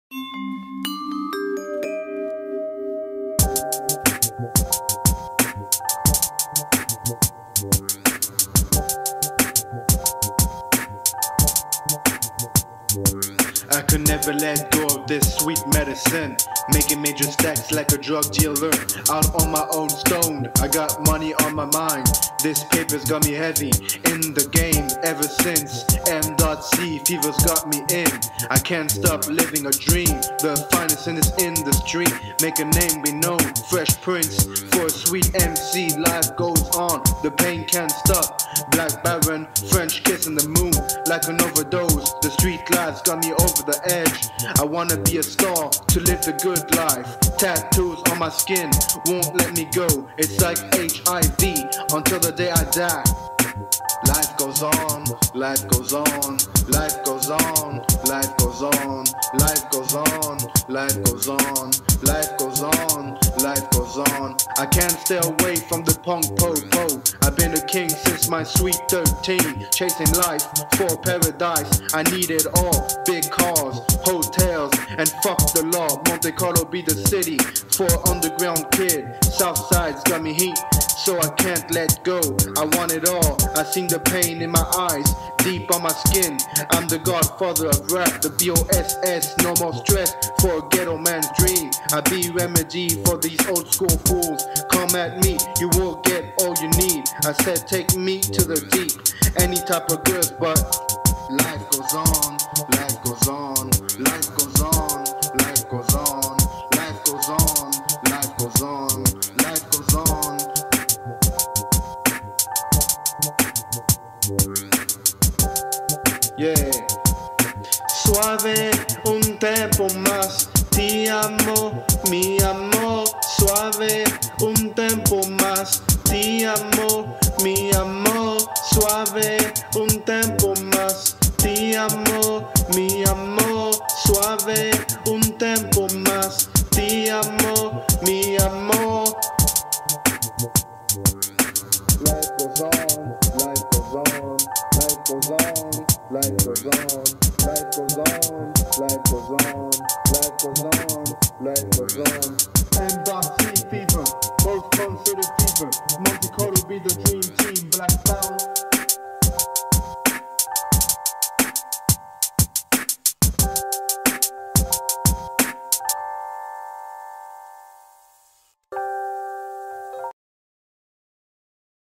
I could never let go of this sweet medicine, making major stacks like a drug dealer. Out on my own stoned, I got money on my mind. This paper's got me heavy in the game ever since M.C. fever's got me in. I can't stop living a dream. The finest in this industry, make a name be known. Fresh Prince for a sweet MC. Life goes on, the pain can't stop. Black Baron, French kissing the moon like an overdose. The street lights got me over the edge. I wanna be a star to live the good life. Tattoos on my skin won't let me go. It's like HIV until the day I die. Life goes on, life goes on, life goes on, life goes on, life goes on, life goes on, life goes on, life goes on. I can't stay away from the punk po-po. I've been a king since my sweet 13, chasing life for paradise. I need it all, big cars, hotels, and fuck the law. Monte Carlo be the city for underground kid. Southside's got me heat, so I can't let go. I want it all. I seen the pain in my eyes, deep on my skin. I'm the godfather of rap, the BOSS. No more stress for a ghetto man's dream. I be remedy for these old school fools. Come at me, you will get all you need. I said take me to the deep, any type of goods, but life goes on, life goes on, life goes on, life goes on, life goes on, life goes on, life goes on. Yeah. Suave un tempo más, ti amo, mi amor. Suave un tempo más, ti amo, mi amor. Suave un tempo más, ti amo, mi amor. Suave un tempo más, ti amo, mi amor. Life goes on, life goes on, life goes on, life goes on, life goes on, life goes on, life goes on.